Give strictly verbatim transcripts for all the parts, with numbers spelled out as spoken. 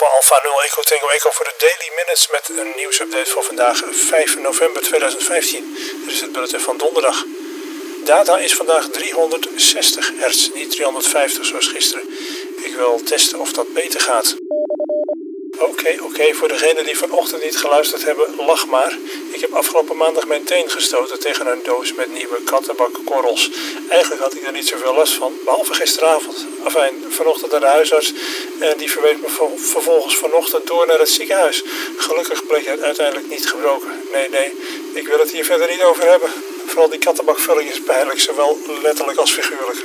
Papa Alpha nul Echo Tango Echo voor de Daily Minutes met een nieuwsupdate voor vandaag vijf november tweeduizend vijftien. Dit is het bulletin van donderdag. Data is vandaag driehonderdzestig hertz, niet driehonderdvijftig zoals gisteren. Ik wil testen of dat beter gaat. Oké, okay, oké, okay. Voor degenen die vanochtend niet geluisterd hebben, lach maar. Ik heb afgelopen maandag mijn teen gestoten tegen een doos met nieuwe kattenbakkorrels. Eigenlijk had ik er niet zoveel last van, behalve gisteravond. Afijn, vanochtend naar de huisarts en die verwees me vervolgens vanochtend door naar het ziekenhuis. Gelukkig bleek het uiteindelijk niet gebroken. Nee, nee, ik wil het hier verder niet over hebben. Vooral die kattenbakvulling is pijnlijk, zowel letterlijk als figuurlijk.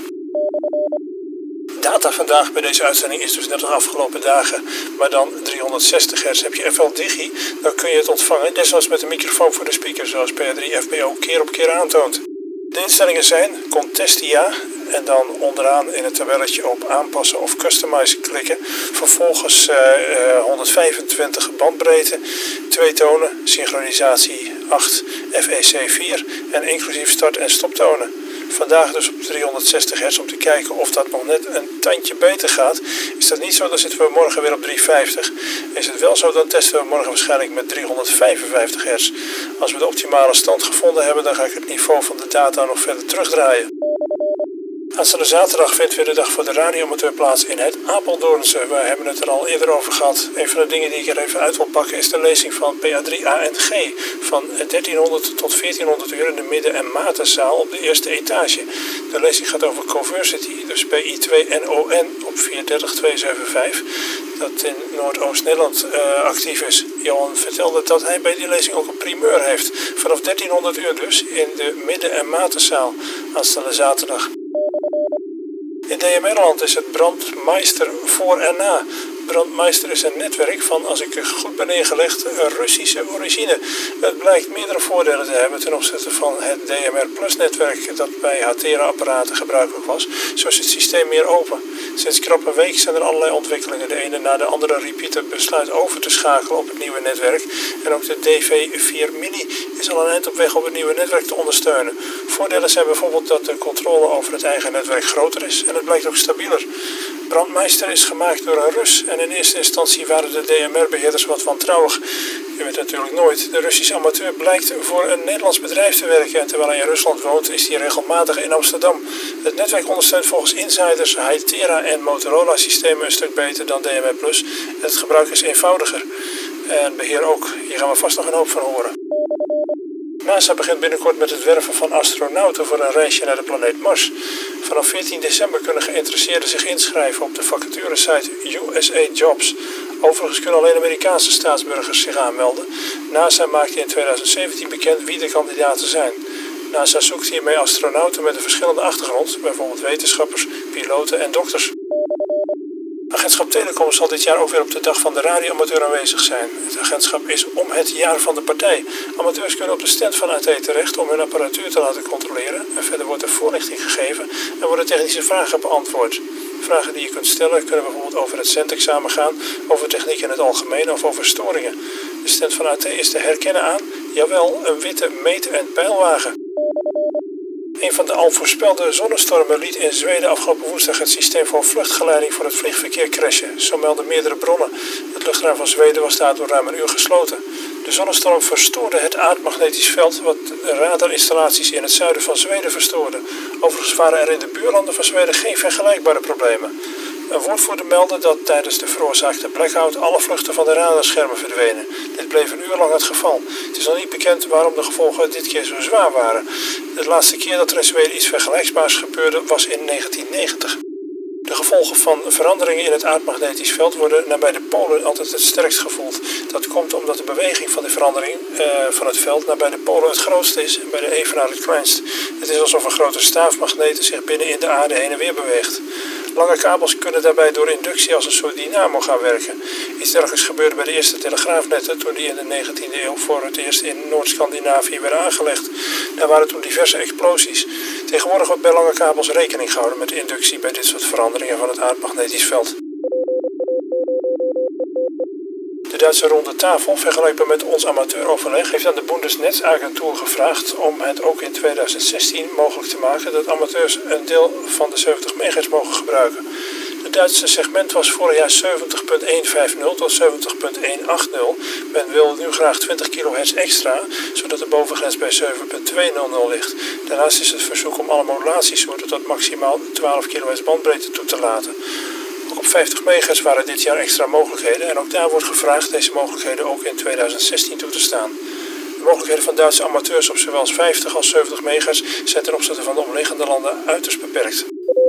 Data vandaag bij deze uitzending is dus net als afgelopen dagen, maar dan driehonderdzestig hertz. Heb je F L Digi, dan kun je het ontvangen, desnoods met een microfoon voor de speaker, zoals P A drie F B O keer op keer aantoont. De instellingen zijn Contestia en dan onderaan in het tabelletje op aanpassen of customize klikken. Vervolgens uh, uh, honderdvijfentwintig bandbreedte, twee tonen, synchronisatie acht, F E C vier en inclusief start- en stoptonen. Vandaag dus op driehonderdzestig hertz om te kijken of dat nog net een tandje beter gaat. Is dat niet zo, dan zitten we morgen weer op driehonderdvijftig. Is het wel zo, dan testen we morgen waarschijnlijk met driehonderdvijfenvijftig hertz. Als we de optimale stand gevonden hebben, dan ga ik het niveau van de data nog verder terugdraaien. Aanstaande zaterdag vindt weer de dag voor de radioamateur plaats in het Apeldoornse. We hebben het er al eerder over gehad. Een van de dingen die ik er even uit wil pakken is de lezing van P A drie A N G. Van dertienhonderd tot veertienhonderd uur in de midden- en matenzaal op de eerste etage. De lezing gaat over Coversity, dus P I twee N O N op vier dertig tweehonderdzevenenvijftig. Dat in Noordoost-Nederland uh, actief is. Johan vertelde dat hij bij die lezing ook een primeur heeft. Vanaf dertienhonderd uur dus in de midden- en matenzaal aanstaande zaterdag. In D M R-land is het Brandmeister voor en na. Brandmeister is een netwerk van, als ik goed ben neergelegd, Russische origine. Het blijkt meerdere voordelen te hebben ten opzichte van het D M R Plus netwerk dat bij Hatera-apparaten gebruikelijk was. Zo is het systeem meer open. Sinds krap een week zijn er allerlei ontwikkelingen. De ene na de andere repeater besluit over te schakelen op het nieuwe netwerk. En ook de D V vier Mini is al een eind op weg om het nieuwe netwerk te ondersteunen. Voordelen zijn bijvoorbeeld dat de controle over het eigen netwerk groter is en het blijkt ook stabieler. Brandmeister is gemaakt door een Rus en in eerste instantie waren de D M R-beheerders wat wantrouwig. Je weet natuurlijk nooit. De Russische amateur blijkt voor een Nederlands bedrijf te werken en terwijl hij in Rusland woont is hij regelmatig in Amsterdam. Het netwerk ondersteunt volgens insiders Hatera en Motorola systemen een stuk beter dan D M R Plus en het gebruik is eenvoudiger. En beheer ook. Hier gaan we vast nog een hoop van horen. NASA begint binnenkort met het werven van astronauten voor een reisje naar de planeet Mars. Vanaf veertien december kunnen geïnteresseerden zich inschrijven op de vacaturesite U S A Jobs. Overigens kunnen alleen Amerikaanse staatsburgers zich aanmelden. NASA maakte in tweeduizend zeventien bekend wie de kandidaten zijn. NASA zoekt hiermee astronauten met een verschillende achtergrond, bijvoorbeeld wetenschappers, piloten en dokters. Agentschap Telecom zal dit jaar ook weer op de dag van de radioamateur aanwezig zijn. Het agentschap is om het jaar van de partij. Amateurs kunnen op de stand van A T terecht om hun apparatuur te laten controleren. En verder wordt er voorlichting gegeven en worden technische vragen beantwoord. Vragen die je kunt stellen kunnen bijvoorbeeld over het centexamen gaan, over techniek in het algemeen of over storingen. De stand van A T is te herkennen aan, jawel, een witte meet- en pijlwagen. Een van de al voorspelde zonnestormen liet in Zweden afgelopen woensdag het systeem voor vluchtgeleiding voor het vliegverkeer crashen. Zo melden meerdere bronnen. Het luchtruim van Zweden was daardoor ruim een uur gesloten. De zonnestorm verstoorde het aardmagnetisch veld wat de radarinstallaties in het zuiden van Zweden verstoorde. Overigens waren er in de buurlanden van Zweden geen vergelijkbare problemen. Een woordvoerder meldde dat tijdens de veroorzaakte blackout alle vluchten van de radarschermen verdwenen. Dit bleef een uur lang het geval. Het is nog niet bekend waarom de gevolgen dit keer zo zwaar waren. De laatste keer dat er in Zweden iets vergelijkbaars gebeurde was in negentien negentig. De gevolgen van veranderingen in het aardmagnetisch veld worden nabij de polen altijd het sterkst gevoeld. Dat komt omdat de beweging van de verandering uh, van het veld nabij de polen het grootst is en bij de evenaar het kleinst. Het is alsof een grote staafmagneet zich binnen in de aarde heen en weer beweegt. Lange kabels kunnen daarbij door inductie als een soort dynamo gaan werken. Iets dergelijks gebeurde bij de eerste telegraafnetten toen die in de negentiende eeuw voor het eerst in Noord-Scandinavië werden aangelegd. Daar waren toen diverse explosies. Tegenwoordig wordt bij lange kabels rekening gehouden met de inductie bij dit soort veranderingen van het aardmagnetisch veld. De Duitse ronde tafel, vergelijkbaar met ons amateuroverleg, heeft aan de Bundesnetzagentur gevraagd om het ook in tweeduizend zestien mogelijk te maken dat amateurs een deel van de zeventig megahertz mogen gebruiken. De Duitse segment was vorig jaar zeventig komma honderdvijftig tot zeventig komma honderdachtig. Men wil nu graag twintig kilohertz extra, zodat de bovengrens bij zeven komma tweehonderd ligt. Daarnaast is het verzoek om alle modulatiesoorten tot maximaal twaalf kilohertz bandbreedte toe te laten. Ook op vijftig megahertz waren dit jaar extra mogelijkheden en ook daar wordt gevraagd deze mogelijkheden ook in tweeduizend zestien toe te staan. De mogelijkheden van Duitse amateurs op zowel vijftig als zeventig megahertz zijn ten opzichte van de omliggende landen uiterst beperkt.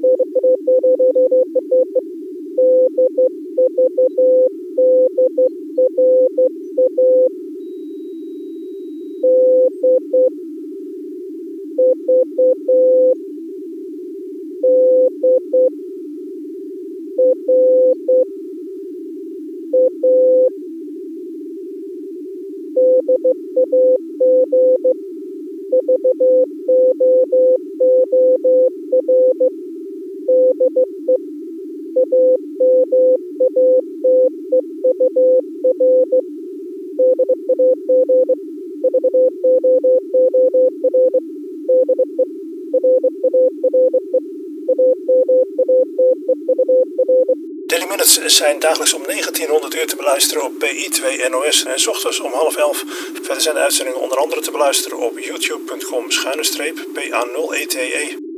Daily Minutes zijn dagelijks om negentienhonderd uur te beluisteren op P I twee N O S en 's ochtends om half elf. Verder zijn de uitzendingen onder andere te beluisteren op youtube punt com schuine streep P A nul E T E.